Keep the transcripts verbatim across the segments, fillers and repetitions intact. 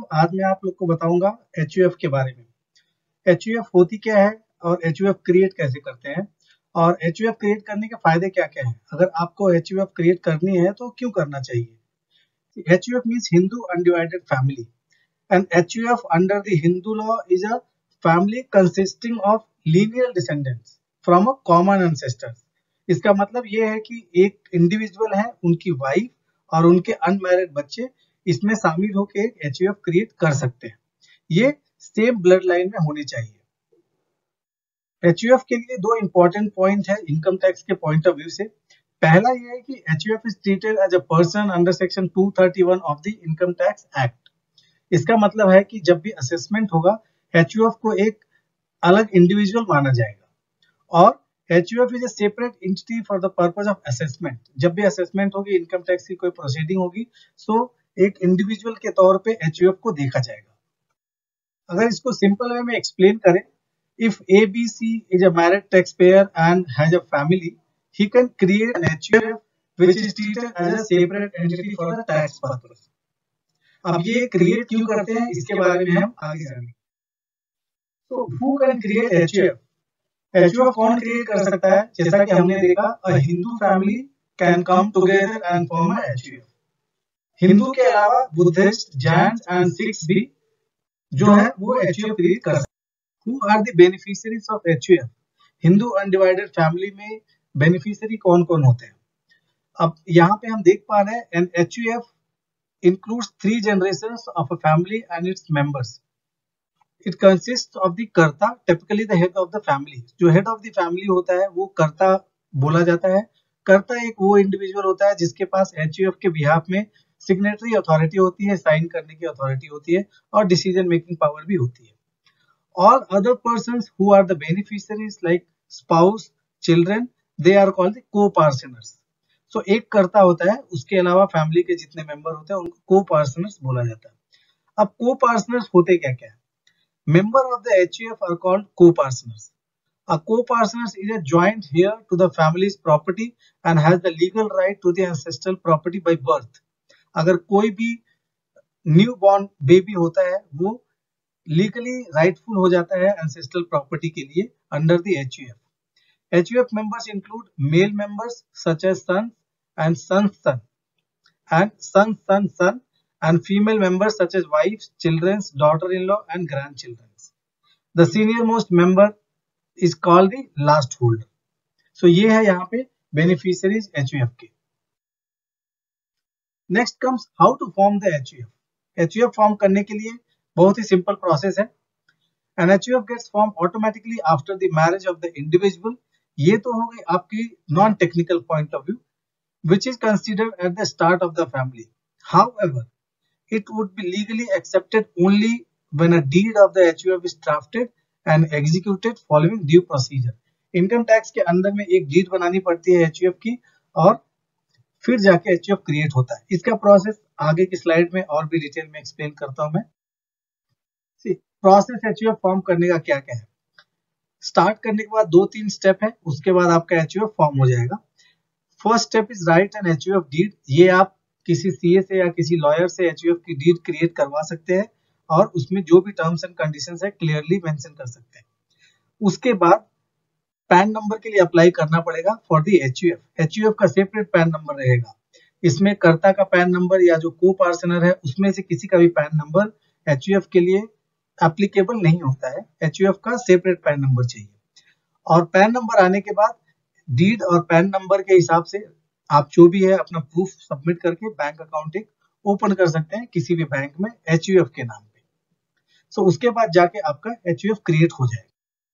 आज मैं आप लोग को बताऊंगा एच यू एफ के बारे में। एच यू एफ होती क्या है और एच यू एफ क्रिएट कैसे करते हैं और एच यू एफ क्रिएट करने के फायदे क्या क्या हैं। अगर आपको एच यू एफ क्रिएट करनी है तो क्यों करना चाहिए। H U F means Hindu undivided family and H U F under the Hindu law is a family consisting of lineal descendants from a common ancestor। इसका मतलब ये है कि एक इंडिविजुअल है, उनकी वाइफ और उनके अनमैरिड बच्चे इसमें शामिल होकर एक एच यू एफ क्रिएट कर सकते हैं। ये सेम ब्लड लाइन में होनी चाहिए। एच यू एफ के लिए दो इंपॉर्टेंट पॉइंट है इनकम टैक्स के पॉइंट ऑफ व्यू से। पहला ये है कि H U F is treated as a person under section two thirty one of the income tax act. इसका मतलब है कि जब भी असेसमेंट होगा एच यू एफ को एक अलग इंडिविजुअल माना जाएगा और H U F is a separate entity for the purpose of assessment. जब भी असेसमेंट होगी, इनकम टैक्स की कोई प्रोसीडिंग होगी, सो एक इंडिविजुअल के तौर पे एच यू एफ को देखा जाएगा। अगर इसको सिंपल वे में एक्सप्लेन करें, if A B C is a married tax payer and has a family, he can create an H U F which is treated as a separate entity for the tax purpose. अब ये create क्यों करते हैं इसके बारे में हम आगे जानेंगे। तो who can create H U F? H U F कौन क्रिएट कर सकता है? जैसा कि हमने देखा, a Hindu family can come together and form a H U F. Hindu के अलावा बुद्धिस्ट, जैन एंड सिख्स भी जो है वो एच यू एफ क्रिएट कर सकते हैं। Who are the beneficiaries of H U F? Hindu undivided family में बेनिफिशियरी कौन कौन होते हैं? अब यहाँ पे हम देख पा रहे हैं an H U F includes three generations of a family and its members. It consists of the कर्ता, typically the head of the family। जो head of the family होता है वो कर्ता बोला जाता है। कर्ता एक वो इंडिविजुअल होता है जिसके पास एच यू एफ के बिहाफ में सिग्नेटरी अथॉरिटी होती है, साइन करने की अथॉरिटी होती है और डिसीजन मेकिंग पावर भी होती है। All other persons who are the beneficiaries like spouse, children, they are called the co-parceners। So so, एक कर्ता होता है, उसके अलावा फैमिली के जितने मेंबर होते हैं उनको को पार्टनर्स बोला जाता है। अब को पार्टनर्स होते क्या क्या है? Member of the H U F are called co partners. A co partners is a joint heir to the family's property and has the legal right to the ancestral property by birth. अगर कोई भी new born baby होता है वो legally rightful हो जाता है ancestral property के लिए under the H U F. H U F members include male members such as son and son's son and son's son's son and female members such as wives, children's, daughter-in-law and grandchildren. The senior most member is called the last holder. So ये है यहाँ पे beneficiaries H U F के। Next comes how to form the H U F. H U F form करने के लिए बहुत ही simple process है। An H U F gets formed automatically after the marriage of the individual। ये तो हो गई आपकी non technical point of view, which is considered at the start of the family. However, it would be legally accepted only when a deed of the H U F is drafted and executed following due procedure. Income tax के अंदर में एक deed बनानी पड़ती है H U F की और फिर जाके एच यू एफ क्रिएट होता है। इसका प्रोसेस आगे की स्लाइड में और भी डिटेल में एक्सप्लेन करता हूं मैं। Process H U F form करने का क्या क्या है। स्टार्ट करने के बाद दो तीन स्टेप है, उसके बाद आपका एच यू एफ फॉर्म हो जाएगा। First step is write an H U F deed. ये आप किसी सीए से या किसी लॉयर से एच यू एफ की डीड क्रिएट करवा सकते हैं और उसमें जो भी टर्म्स एंड कंडीशंस है क्लियरली मेंशन कर सकते हैं। उसके बाद पैन नंबर के लिए अप्लाई करना पड़ेगा for the H U F. H U F का सेपरेट पैन नंबर रहेगा। इसमें कर्ता का पैन नंबर या जो को पार्टनर है उसमें से किसी का भी PAN number H U F के लिए एप्लीकेबल नहीं होता है। एच यू एफ का सेपरेट पैन नंबर चाहिए और पैन नंबर आने के बाद डीड और पैन नंबर के हिसाब से आप जो भी है अपना प्रूफ सबमिट करके बैंक अकाउंट एक ओपन कर सकते हैं किसी भी बैंक में एच यू एफ के नाम पे। सो so, उसके बाद जाके आपका एच यू एफ क्रिएट हो जाएगा।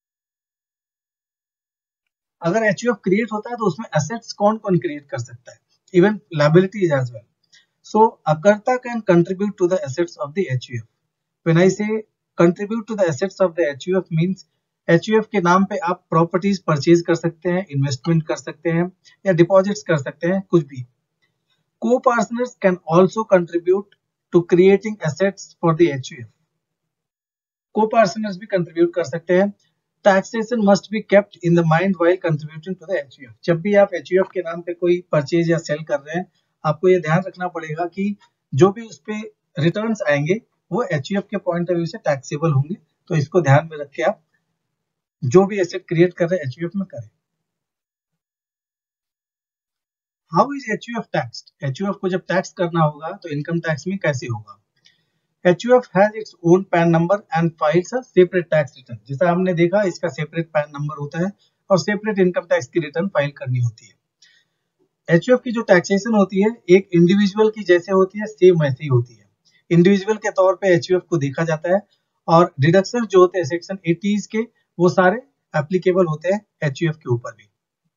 अगर एच यू एफ क्रिएट होता है तो उसमें एसेट्स कौन कौन क्रिएट कर सकता है, even liabilities as well. So a karta can contribute to the assets of the H U F. When I say contribute to the assets of the H U F means H U F के नाम पे आप properties purchase कर सकते हैं, investment कर सकते हैं या डिपॉजिट्स कर सकते हैं, कुछ भी। Co partners can also contribute to creating assets for the H U F. Co partners भी कंट्रीब्यूट कर सकते हैं। Taxation must be kept in the mind while contributing to the H U F. जब भी आप एच यू एफ के नाम पे कोई परचेज या सेल कर रहे हैं, आपको ये ध्यान रखना पड़ेगा कि जो भी उस पे रिटर्न्स आएंगे वो एचयूएफ के पॉइंट ऑफ व्यू से टैक्सेबल होंगे। तो इसको ध्यान में रख के आप जो भी एसेट क्रिएट कर रहे हैं एचयूएफ में करें। How is HUF taxed? HUF को जब टैक्स करना होगा तो इनकम टैक्स में कैसे होगा? HUF has its own PAN number and files a separate tax return. जैसा हमने देखा, इसका सेपरेट पैन नंबर होता है और सेपरेट इनकम टैक्स की रिटर्न फाइल करनी होती है। एचयूएफ की जो टैक्सेशन होती है एक इंडिविजुअल की जैसे होती है, सेम वैसे ही होती है। इंडिविजुअल के तौर पे एचयूएफ को देखा जाता है और डिडक्शन जो होते हैं सेक्शन एटीज के वो सारे एप्लीकेबल होते हैं एचयूएफ के ऊपर भी।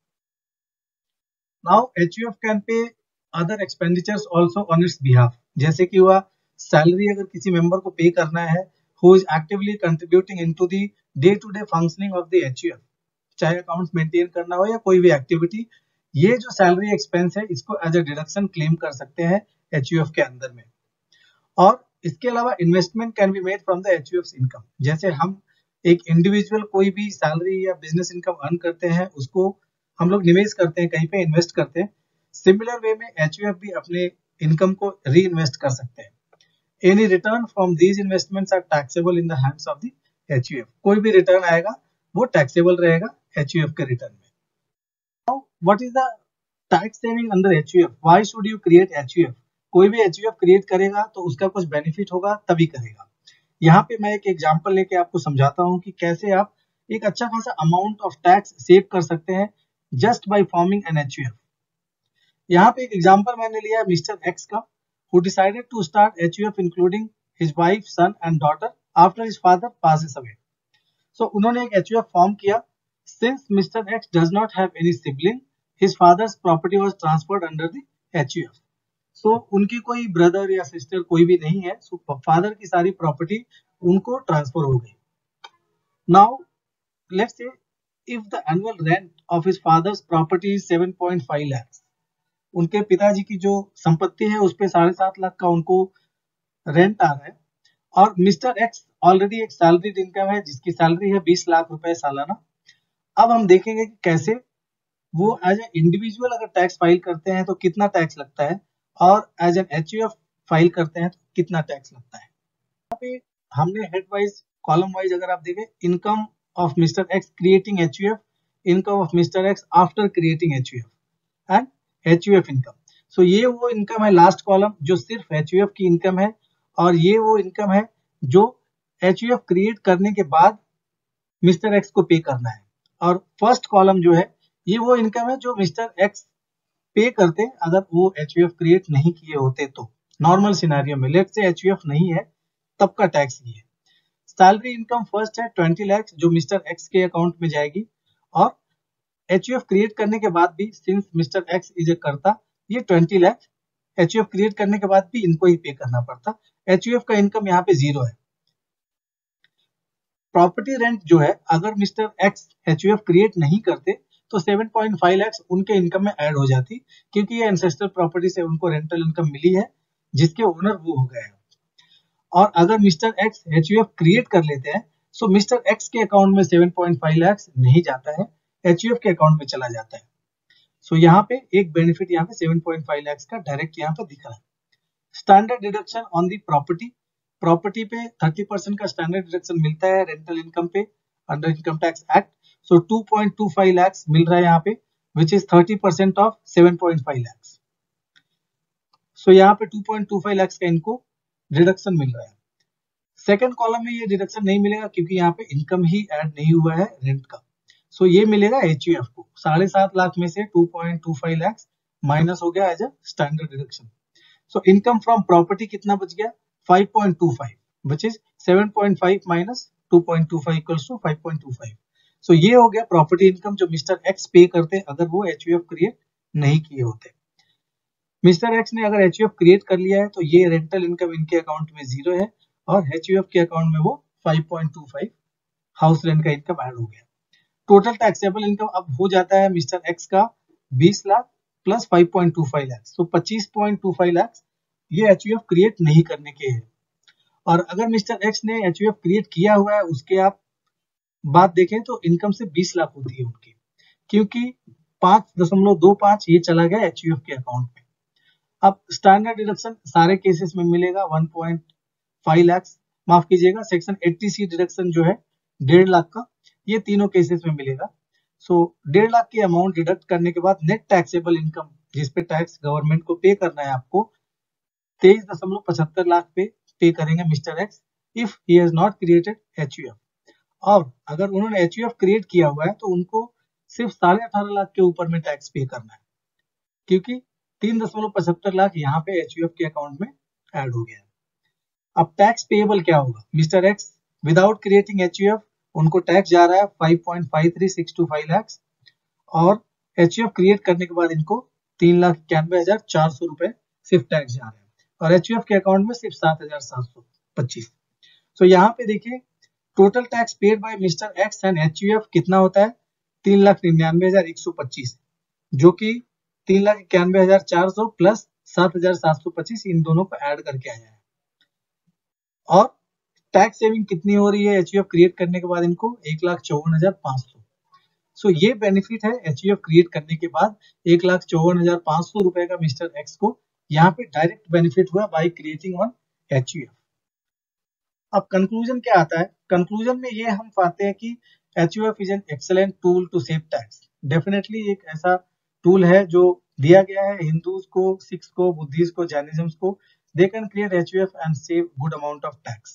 Now HUF can pay other expenditures also on its behalf. जैसे कि हुआ सैलरी अगर किसी मेंबर को पे करना है who is actively contributing into the day to day functioning of the HUF, चाहे अकाउंट्स मेंटेन करना हो या कोई भी एक्टिविटी, ये जो सैलरी एक्सपेंस है इसको एज अ डिडक्शन क्लेम कर सकते हैं एचयूएफ के अंदर में। और इसके अलावा investment can be made from the HUF income. जैसे हम एक इंडिविजुअल कोई भी सैलरी या बिजनेस इनकम अर्न करते हैं उसको हम लोग निवेश करते हैं, कहीं पे इन्वेस्ट करते हैं। सिमिलर वे में एचयूएफ भी अपने इनकम को री इन्वेस्ट कर सकते हैं। Any return from these investments are taxable in the hands of the HUF. कोई भी रिटर्न आएगा वो टैक्सेबल रहेगा एचयूएफ के रिटर्न में। Now what is the tax saving under HUF? Why should you create HUF? कोई भी एचयूएफ क्रिएट करेगा तो उसका कुछ बेनिफिट होगा तभी करेगा। यहाँ पे मैं एक एग्जांपल लेके आपको समझाता हूँ कि कैसे आप एक अच्छा खासा अमाउंट ऑफ टैक्स सेव कर सकते हैं just by forming an HUF. यहाँ पे एक एग्जांपल मैंने लिया मिस्टर एक्स का, who decided to start HUF including his wife, son and daughter after his father passes away. So उन्होंने एक एचयूएफ फॉर्म किया। Since mister X does not have any sibling, his father's property was transferred under the HUF. So उनके कोई brother या sister कोई भी नहीं है, so फादर की सारी प्रॉपर्टी उनको ट्रांसफर हो गई। Now let's say if the annual rent of his father's property is seven point five lakhs, उनके पिताजी की जो संपत्ति है उस पे साढ़े सात लाख का उनको रेंट आ रहा है और मिस्टर एक्स ऑलरेडी एक सैलरीड इनकम है जिसकी सैलरी है बीस लाख रुपए सालाना। अब हम देखेंगे कि कैसे वो एज ए इंडिविजुअल अगर टैक्स फाइल करते हैं तो कितना टैक्स लगता है और एज एन एचयूएफ फाइल करते हैं तो कितना टैक्स लगता है। यहाँ पे हमने हेड वाइज कॉलम वाइज अगर आप देखें, income of mister X creating HUF, income of mister X after creating HUF and HUF income. So ये वो इनकम है लास्ट कॉलम जो सिर्फ एचयूएफ की इनकम है और ये वो इनकम है जो एचयूएफ क्रिएट करने के बाद मिस्टर एक्स को पे करना है। और फर्स्ट कॉलम जो है ये वो इनकम है जो मिस्टर एक्स पे करते अगर वो एचयूएफ क्रिएट नहीं किए होते तो। नॉर्मल सिनेरियो में लेट्स से एचयूएफ नहीं है तब का टैक्स ये है। सैलरी इनकम फर्स्ट है ट्वेंटी लाख जो मिस्टर एक्स के अकाउंट में जाएगी और एचयूएफ क्रिएट करने के बाद भी since mister X is a karta ये ट्वेंटी लाख एचयूएफ क्रिएट करने के बाद भी इनको ही पे करना पड़ता। एचयूएफ का इनकम यहाँ पे जीरो है। प्रॉपर्टी रेंट जो है अगर मिस्टर एक्स एचयूएफ क्रिएट नहीं करते तो सेवन पॉइंट फाइव लाख उनके इनकम में ऐड हो जाती क्योंकि ये एंसेस्टर प्रॉपर्टी से उनको रेंटल इनकम मिली है जिसके ओनर वो हो गए हैं। और अगर मिस्टर एक्स एचयूएफ क्रिएट कर लेते हैं सो मिस्टर एक्स के अकाउंट में सेवन पॉइंट फाइव लाख नहीं जाता है, एचयूएफ के अकाउंट में चला जाता है। सो so, यहाँ पे एक बेनिफिट यहाँ पे सेवन पॉइंट फाइव लाख का डायरेक्ट यहाँ पे दिख रहा है। Standard deduction on the property, property पे थर्टी परसेंट का स्टैंडर्ड डिडक्शन मिलता है रेंटल इनकम पे under income tax act. So two point two five lakh मिल रहा है यहाँ पे which is thirty percent of seven point five lakh. So यहाँ पे two point two five lakh का इनको डिडक्शन मिल रहा है। सेकेंड कॉलम में ये डिडक्शन नहीं मिलेगा क्योंकि यहाँ पे इनकम ही ऐड नहीं हुआ है रेंट का। सो so, ये मिलेगा एचयूएफ को साढ़े सात लाख में से two point two five lakh minus हो गया as a standard deduction. So income from property कितना बच गया five point two five which is seven point five minus two point two five equals to five point two five. So ये हो गया property income जो mister X pay करते अगर वो एचयूएफ क्रिएट नहीं किए होते। मिस्टर एक्स ने अगर एचयूएफ क्रिएट कर लिया है तो ये रेंटल इनकम इनके अकाउंट में जीरो है और एचयूएफ के अकाउंट में वो five point two five house rent का इनकम ऐड हो गया। टोटल टैक्सेबल इनकम अब हो जाता है मिस्टर एक्स का बीस lakh plus five point two five lakh, so पच्चीस पॉइंट टू फाइव लाख ये एचयूएफ क्रिएट नहीं करने के हैं। और अगर मिस्टर एक्स ने एचयूएफ क्रिएट किया हुआ है उसके आप बात देखें तो इनकम से बीस लाख होती है उनकी क्योंकि पांच दशमलव दो पांच ये चला गया एचयूएफ के अकाउंट में। अब स्टैंडर्ड डिडक्शन सारे केसेस में मिलेगा वन पॉइंट फाइव लैक्स माफ कीजिएगा सेक्शन एट्टी सी डिडक्शन जो है डेढ़ लाख का, ये तीनों केसेस में मिलेगा। सो so, डेढ़ लाख की अमाउंट डिडक्ट करने के बाद नेट टैक्सेबल इनकम जिसपे टैक्स गवर्नमेंट को पे करना है आपको तेईस दशमलव पचहत्तर लाख पे पे करेंगे mister X if he has not created HUF. और अगर उन्होंने एचयूएफ क्रिएट किया हुआ है तो उनको सिर्फ साढ़े अठारह लाख के ऊपर में टैक्स पे करना है, क्योंकि तीन दशमलव पचहत्तर लाख यहाँ पे एचयूएफ के अकाउंट में ऐड हो गया है। अब टैक्स पेएबल क्या होगा, mister X without creating HUF उनको टैक्स जा रहा है five point five three six two five lakh और एचयूएफ क्रिएट करने के बाद इनको तीन लाख इक्यानवे हजार चार सौ रुपए सिर्फ टैक्स जा रहे हैं और एचयूएफ के अकाउंट में सिर्फ सात हजार सात सौ पच्चीस। तो यहाँ पे देखिए total tax paid by mister X and HUF कितना होता है, तीन लाख निन्यानवे हजार एक सौ पच्चीस, जो कि तीन लाख इक्यानवे हजार चार सौ प्लस सात हजार सात सौ पच्चीस इन दोनों को ऐड करके आया है। और टैक्स सेविंग कितनी हो रही है एचयूएफ क्रिएट करने के बाद इनको एक लाख चौवन हजार पांच सौ। सो ये बेनिफिट है एचयूएफ क्रिएट करने के बाद एक लाख चौवन हजार पांच सौ रुपए का मिस्टर एक्स को यहाँ पे डायरेक्ट बेनिफिट हुआ बाय क्रिएटिंग ऑन एचयूएफ। अब कंक्लूजन क्या आता है, कंक्लूजन में ये हम पाते हैं कि HUF is an excellent tool to save tax. Definitely एक ऐसा टूल है जो दिया गया है हिंदूज को, सिख्स को, बुद्धिस्ट को, जैनिज्म को, they can create HUF and save good amount of tax.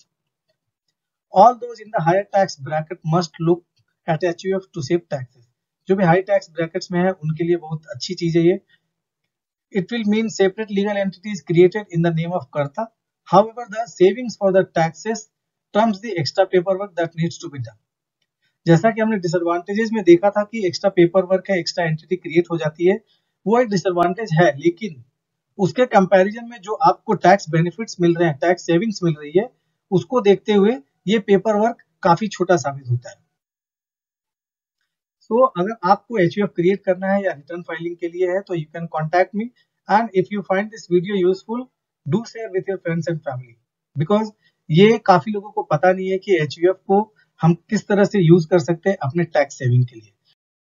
All those in the higher tax bracket must look at HUF to save taxes. जो भी हाई टैक्स ब्रैकेट्स में है उनके लिए बहुत अच्छी चीज है ये। It will mean separate legal entities created in the name of Karta. However, the savings for the taxes trumps the extra paperwork that needs to be done. जैसा कि हमने डिसएडवांटेजेस में देखा था कि एक्स्ट्रा पेपर वर्क है, extra entity create हो जाती है, वो एक डिसएडवांटेज है, लेकिन उसके कंपैरिजन में जो आपको टैक्स बेनिफिट्स मिल रहे हैं, टैक्स सेविंग्स मिल रही है, उसको देखते हुए ये पेपर वर्क काफी छोटा साबित होता है। सो so, अगर आपको एचयूएफ क्रिएट करना है या रिटर्न फाइलिंग के लिए है तो you can contact me and if you find this video useful do share with your friends and family, because ये काफी लोगों को पता नहीं है कि एचयूएफ को हम किस तरह से यूज कर सकते हैं अपने टैक्स सेविंग के लिए।